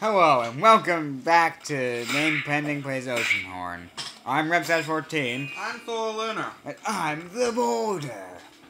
Hello and welcome back to Name Pending Plays Oceanhorn. I'm Repsat14. I'm Thor Lunar. And I'm the Boulder.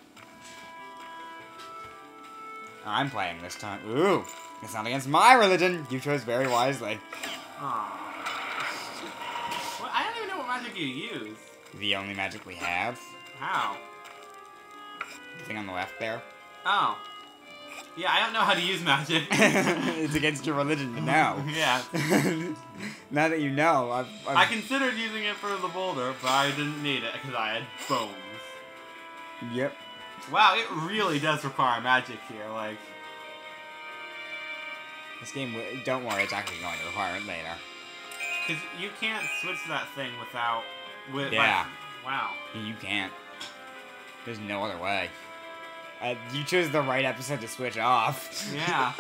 I'm playing this time. Ooh, it's not against my religion. You chose very wisely. Aww. Well, I don't even know what magic you use. The only magic we have. How? The thing on the left there. Oh. Yeah, I don't know how to use magic. It's against your religion to know. Yeah. Now that you know, I considered using it for the boulder, but I didn't need it because I had bones. Yep. Wow, it really does require magic here. Like, This game, don't worry, it's actually going to require it later. because you can't switch that thing without. Yeah. Like, wow. You can't. There's no other way. You chose the right episode to switch off. Yeah.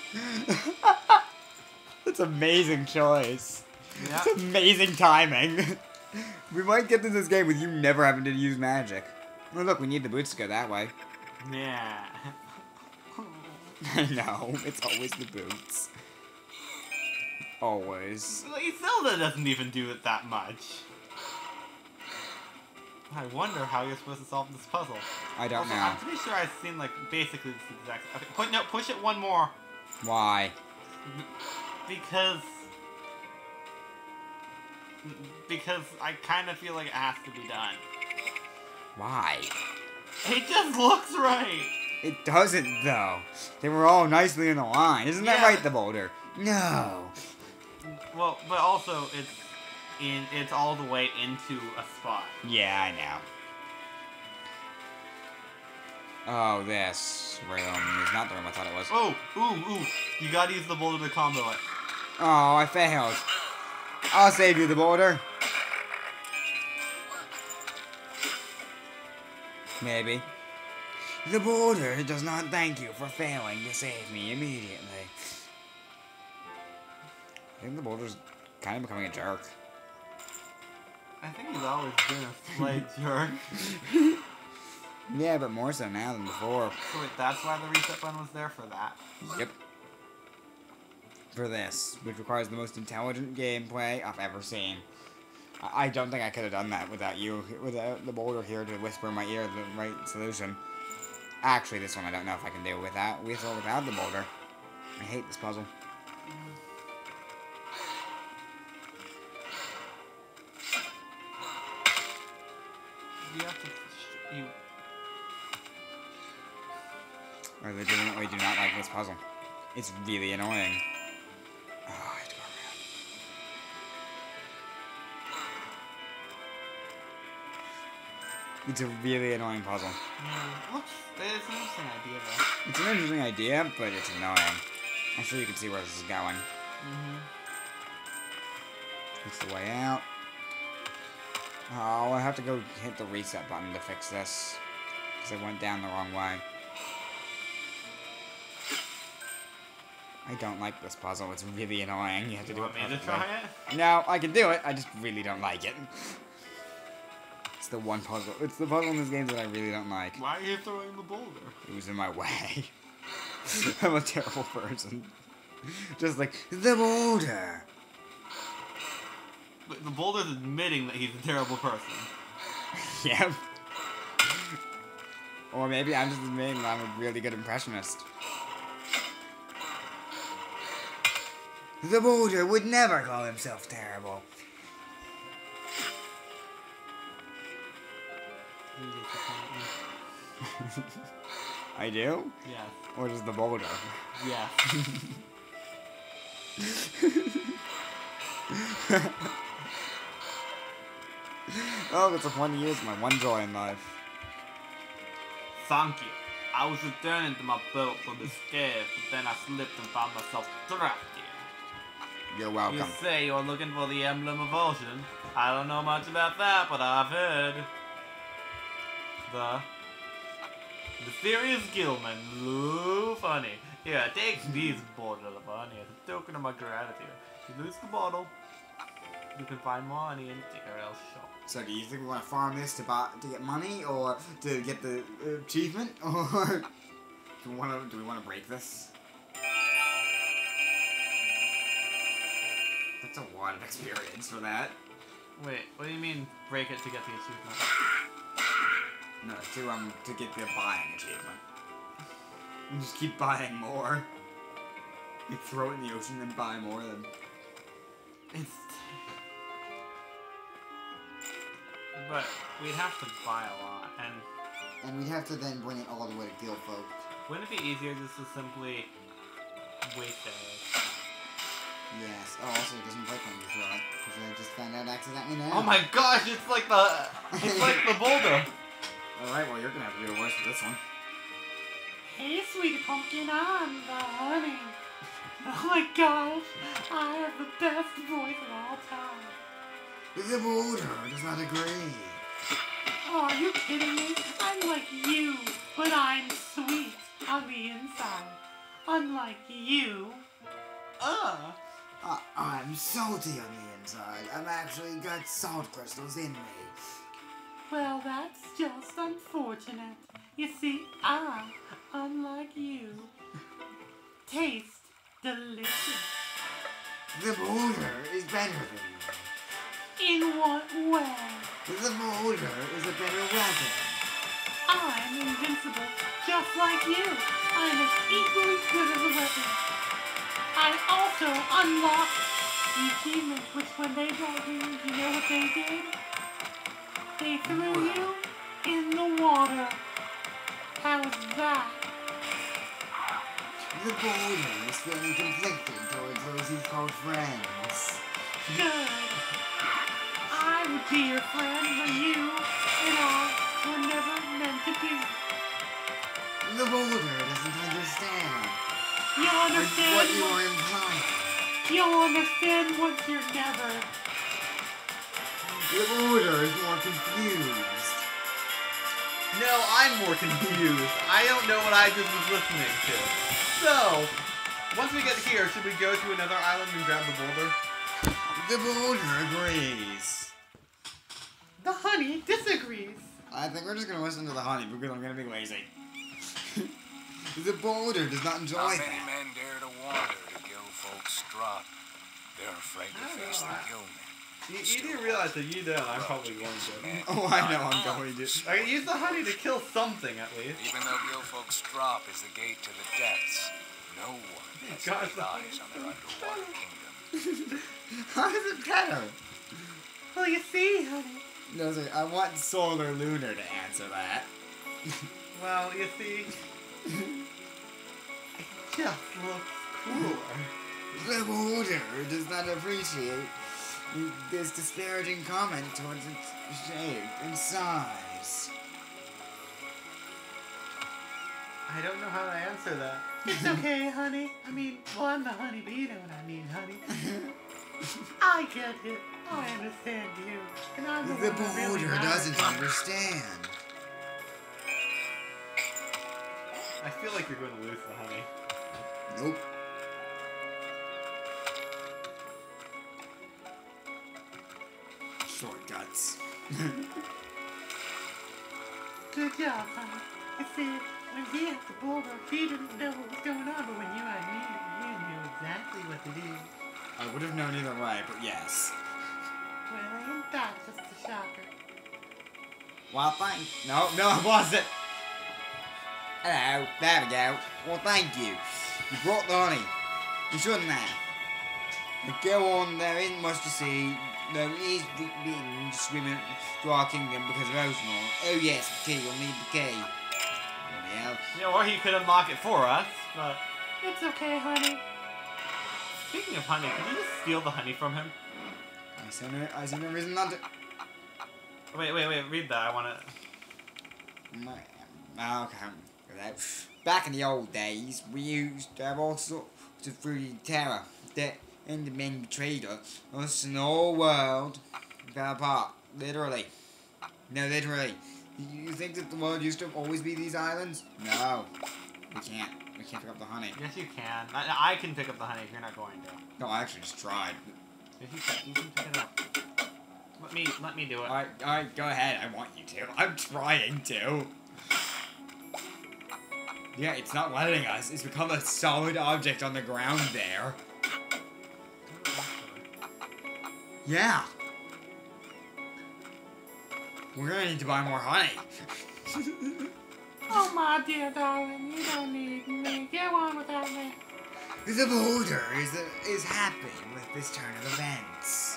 That's amazing choice. Yeah. It's amazing timing. We might get to this game with you never having to use magic. Oh look, we need the boots to go that way. Yeah. I know, it's always the boots. Always. Like, Zelda doesn't even do it that much. I wonder how you're supposed to solve this puzzle. I don't Also, know. I'm pretty sure I've seen like basically this exact. Okay, push it one more. Why? Because I kind of feel like it has to be done. Why? It just looks right. It doesn't, though. They were all nicely in a line. Isn't that Yeah. right, the boulder? No. Well, but also it's all the way into a spot. Yeah, I know. Oh, this room is not the room I thought it was. Oh, ooh! You gotta use the boulder to combo it. Oh, I failed. I'll save you, the boulder. Maybe. The boulder does not thank you for failing to save me immediately. I think the boulder's kind of becoming a jerk. I think he's always been a slight jerk. Yeah, but more so now than before. So wait, that's why the reset button was there for that? Yep. For this, which requires the most intelligent gameplay I've ever seen. I don't think I could have done that without you, without the boulder here to whisper in my ear the right solution. Actually, this one I don't know if I can do without or without the boulder. I hate this puzzle. You have to. I legitimately do not like this puzzle. It's really annoying. Oh, I have to go around. It's a really annoying puzzle. It's an interesting idea, though. It's an interesting idea, but it's annoying. I'm sure you can see where this is going. It's the way out. Oh, I have to go hit the reset button to fix this. Because I went down the wrong way. I don't like this puzzle. It's really annoying. You have to do it Want me to perfectly. try it? No, I can do it. I just really don't like it. It's the one puzzle. It's the puzzle in this game that I really don't like. Why are you throwing the boulder? It was in my way. I'm a terrible person. Just like, the boulder. But the boulder's admitting that he's a terrible person. Yep. Or maybe I'm just admitting that I'm a really good impressionist. The boulder would never call himself terrible. I do? Yes. Or does the boulder? Yes. Oh, that's a fun to use my one joy in life. Thank you. I was returning to my boat from the stairs, but then I slipped and found myself trapped here. You're You welcome. say you're looking for the Emblem of Ocean. I don't know much about that, but I've heard. The Mysterious Gilman. Ooh, funny. Here, take these bottle of honey as a token of my gratitude. If you lose the bottle, you can find more honey in Tinkerell's shop. So do you think we want to farm this to get money, or to get the achievement, or do we want to break this? That's a lot of experience for that. Wait, what do you mean break it to get the achievement? No, to get the buying achievement. You just keep buying more. You throw it in the ocean and buy more than. But we'd have to buy a lot, And we'd have to then bring it all the way to Guildfolk. wouldn't it be easier just to simply waste arrows? Yes. Oh, also it doesn't break when you throw it, because I just found out accidentally now. Oh my gosh, it's like the boulder. All right, well you're gonna have to do the worst for this one. Hey, sweetie pumpkin, I'm the honey. Oh my gosh, I have the best voice of all time. The boulder does not agree. Oh, are you kidding me? I'm like you, but I'm sweet on the inside. Unlike you. I'm salty on the inside. I've actually got salt crystals in me. Well, that's just unfortunate. You see, I, unlike you, taste delicious. The boulder is better than In what way? you. The boulder is a better weapon. I'm invincible, just like you. I'm as equally good as a weapon. I also unlocked the achievements, which when they brought you know what they did? They threw you in the water. How is that? The boulder is feeling conflicted towards those he's called friends. Good. I would be your friend, but you and I were never meant to be. The boulder doesn't understand. You understand What you are implying. You'll understand once you're never. The boulder is more confused. No, I'm more confused. I don't know what I just was listening to. So, once we get here, should we go to another island and grab the boulder? The boulder agrees. The honey disagrees. I think we're just gonna listen to the honey because I'm gonna be lazy. The boulder does not enjoy Not many that. men dare to wander the Guildfolk's drop. They're afraid to face the Guildmen. You do realize that you don't, I'm probably going to. Oh, I know I'm going to. I can use the honey to kill something at least. Even though Guildfolk's drop is the gate to the depths, no one has God, laid eyes on their underwater kingdom. How is it better? Well, you see, honey. No, sorry, I want Solar Lunar to answer that. Well, you see, it just looks cooler. The boulder does not appreciate this disparaging comment towards its shape and size. I don't know how to answer that. It's okay, honey. I mean, well, I'm the honey, but you know what I mean, honey. I get it. I understand you. And I'm the The one that really boulder matters. doesn't understand. I feel like you're going to lose the honey. Nope. Shortcuts. Good job, honey. You see, when he had the boulder, he didn't know what was going on, but when you had me, you knew exactly what to do. I would have known either way, but yes. Well, ain't that just a shocker? Well, thank. No, it wasn't. Hello, there we go. Well, thank you. You brought the honey. You shouldn't have. But go on, there isn't much to see. There is being swimming to our kingdom because of Oceanor. Oh yes, the key. We'll need the key. Bloody hell. Yeah, or he could unlock it for us, but... It's okay, honey. Speaking of honey, can you just steal the honey from him? I see no reason not to. Wait, read that. I want Okay. Back in the old days, we used to have all sorts of fruity terror. That and the men betrayed us, and the whole world fell apart. Literally. No, literally. You think that the world used to always be these islands? No. We can't. We can't pick up the honey. Yes, you can. I can pick up the honey if you're not going to. No, I actually just tried. If you can pick it up. Let me do it. Alright, go ahead. I want you to. I'm trying to. Yeah, it's not letting us. It's become a solid object on the ground there. Yeah. We're gonna need to buy more honey. Oh, my dear darling, you don't need me. Get on without me. The boulder is happy with this turn of events.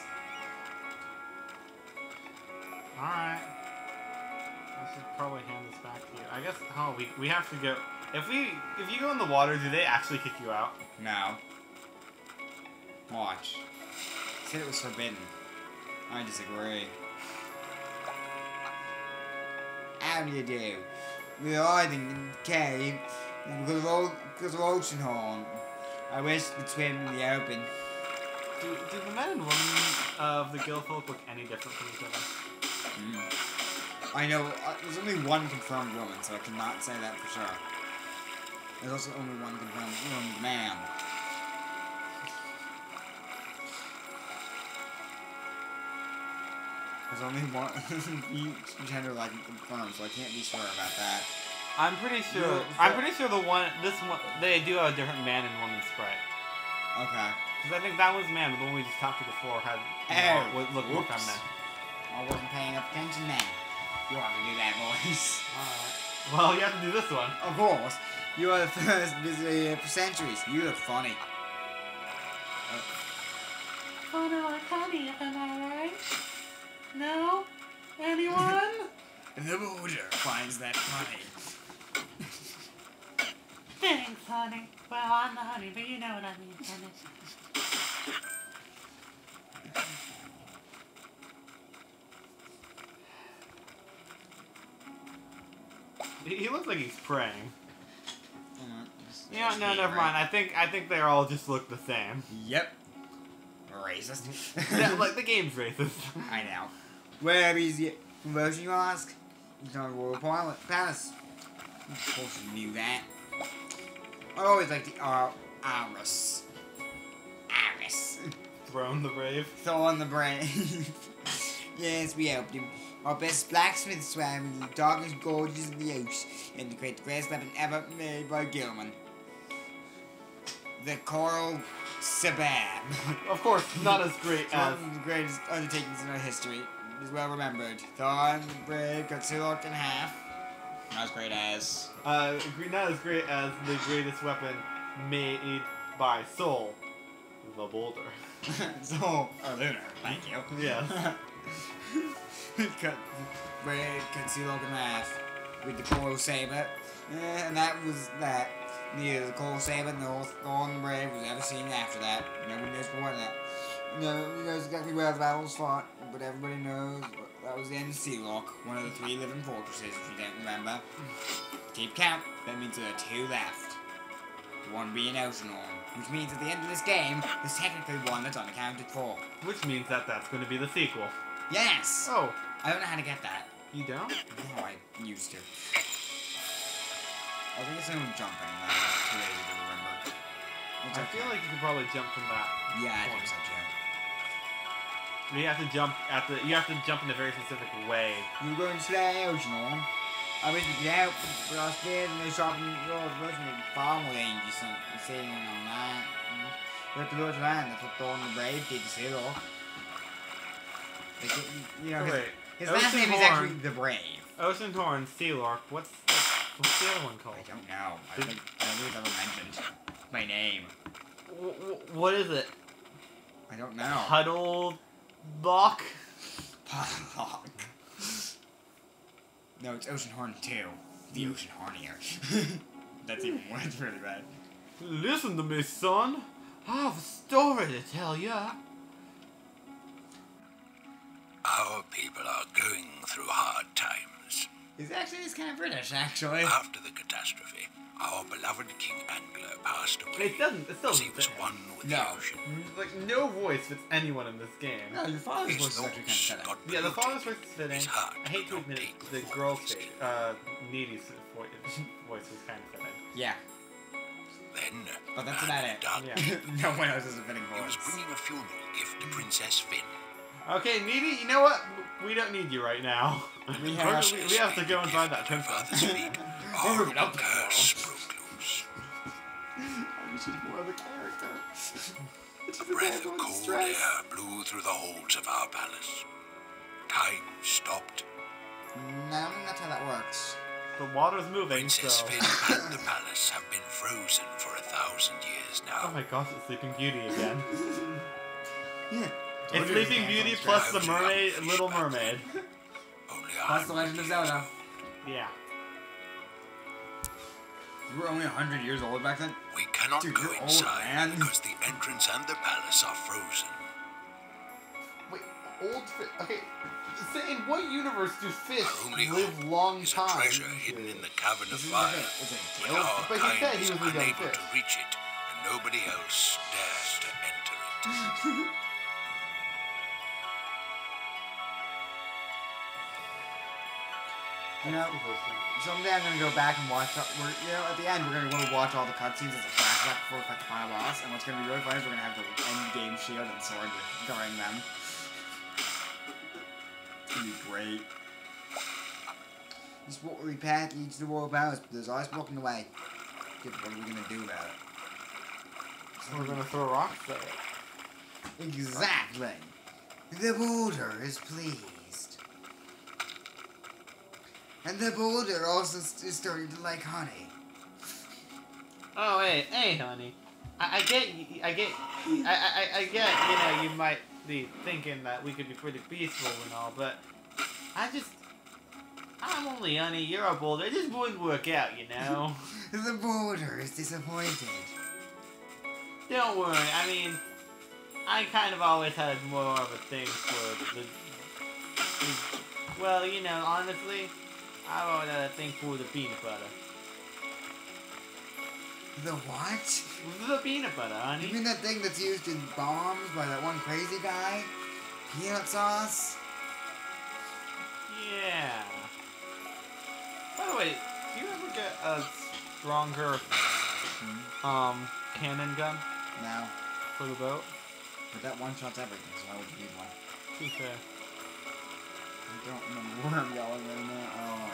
Alright. I should probably hand this back to you. I guess, oh, we have to go. If you go in the water, do they actually kick you out? No. Watch. Said it was forbidden. I disagree. How do you do? We're hiding in the cave because of Oceanhorn. I wish we could swim in the open. Do the men and women of the Guildfolk look any different from each other? I know, there's only one confirmed woman, so I cannot say that for sure. There's also only one confirmed man. There's only one each gender I can confirm, so I can't be sure about that. I'm pretty sure. I'm pretty sure this one, they do have a different man and woman sprite. Okay. Because I think that was man, but the one we just talked to before had looked more feminine. I wasn't paying enough attention then. You want to do that voice? Alright. Well, you have to do this one. Of course. You are the first visitor here for centuries. You look funny. Funny like honey, am I right? No? Anyone? The boulder finds that funny. Thanks, honey. Well, I'm not honey, but you know what I mean, honey. He looks like he's praying. Yeah, no, never mind. I think they all just look the same. Yep. Racist. Yeah, like the game's racist. I know. Where is the promotion, you ask? He's on Royal Palace. Of course you knew that. I always like the Aris. Aris. Throne the Brave. Thorn the Brave. Yes, we helped him. Our best blacksmith swam in the darkest gorges of the ocean and to create the greatest weapon ever made by Gilman. The Coral Sabab. Of course, not as great as... One of the greatest undertakings in our history. It is well remembered. Thorn the Brave cut Silok in half. Not as great as... not as great as the greatest weapon made by Soul, the Boulder. Soul, or Lunar, thank you. Yes. cut Silok in half with the Coral Saber. And that was that. Neither the Coral Saber nor Thorn the Brave was ever seen after that. Nobody knows before that. Nobody knows exactly where the battle was fought, but everybody knows that was the end of Sealock, one of the 3 living fortresses, if you don't remember. Keep count. That means there are 2 left. One being Oceanhorn, which means at the end of this game, there's technically one that's unaccounted for. Which means that that's going to be the sequel. Yes! Oh. I don't know how to get that. You don't? No, I used to. I think it's only jumping, and I'm too lazy to remember. I feel like you could probably jump from that. Yeah, I point. think so too. You have to jump you have to jump in a very specific way. You're going to slay Oceanhorn. I wish we could help, but I was scared and they're shopping yours version of farm ranges and sailing on that. You have to lure to land, that's what Thorn the Brave did to Sealock. You know, his last name is actually the Brave. Oceanhorn, Sealock, what's the other one called? I don't know. I don't think it's ever mentioned my name. What is it? I don't know. Puddlebach? Puddlebach. No, it's Oceanhorn 2. The Oceanhornier. That's even worse, really bad. Listen to me, son. I have a story to tell ya. Our people are going through hard times. He's kind of British, actually. After the catastrophe, our beloved King Angler passed away. It still He was one with the ocean. Like, no voice fits anyone in this game. No, your father's voice His is actually thoughts kind of got Yeah, the polluted. father's voice is fitting. His heart I hate to not admit it, take the the girl's voice. Needy's voice was kind of fitting. Yeah, Then, but that's about it. Yeah. No one else has a fitting He was voice. bringing a funeral gift to Princess Finn. Okay, Needy, you know what? We don't need you right now. We have- we have to go and find that Her princess. father's feet. We're Oh, moving the up the curse broke loose. I wish she's more of a character. A breath of cold air blew through the halls of our palace. Time stopped. No, that's how that works. The water's moving, Princess so... Phin and the palace have been frozen for 1,000 years Oh now. my gosh, it's Sleeping Beauty again. Yeah. It's Sleeping Beauty plus the mermaid, Little Mermaid. Only Plus the Legend of Zelda. Yeah. You were only 100 years old back then? We cannot Dude, go you're old, inside man. because the entrance and the palace are frozen. Wait, old fish. Okay, so in what universe do fish Our only live hope long is a time? treasure hidden in the cavern of This is fire. it's a But guild. our But he said kind he is was a young unable fish. to reach it, and nobody else dares to enter it. You know, someday I'm gonna go back and watch. At the end, we're gonna want to watch all the cutscenes as a flashback before we fight the final boss. And what's gonna be really fun is we're gonna have the end game shield and sword during them. It's gonna be great. This is what we package the world palace, but there's always walking away. What are we gonna do about it? We're gonna throw rocks at it. Exactly. The border is pleased. And the border also is starting to like honey. Oh hey honey, I get, you know, you might be thinking that we could be pretty peaceful and all, but I'm only honey, you're a boulder, it just wouldn't work out, you know? The border is disappointed. Don't worry, I mean, I kind of always had more of a thing for well, you know, honestly, I always had a thing for the peanut butter. The what? The peanut butter, honey. You mean that thing that's used in bombs by that one crazy guy? Peanut sauce? Yeah. By the way, do you ever get a stronger, cannon gun No. for the boat? But that one shots everything, so why would you need one? Too fair. I don't remember where I'm going right now. Oh,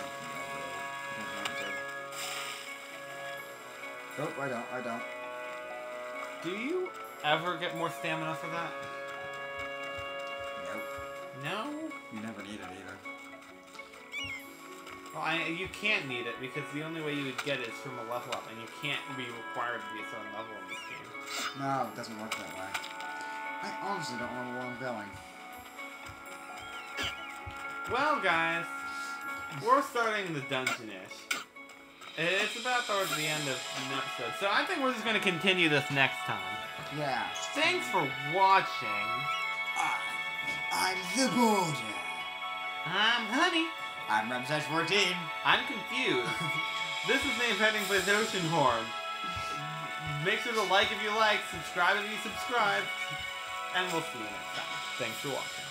I don't. I don't. Do you ever get more stamina for that? Nope. No? You never need it either. Well, you can't need it because the only way you would get it is from a level up, and you can't be required to be a certain level in this game. No, it doesn't work that way. I honestly don't remember where I'm going. Well, guys, we're starting the dungeon-ish. It's about towards the end of an episode, so I think we're just going to continue this next time. Yeah. Thanks for watching. I'm the border. I'm Honey. I'm Ramsesh14. I'm confused. This is Name Pending plays Oceanhorn. Make sure to like if you like, subscribe if you subscribe, and we'll see you next time. Thanks for watching.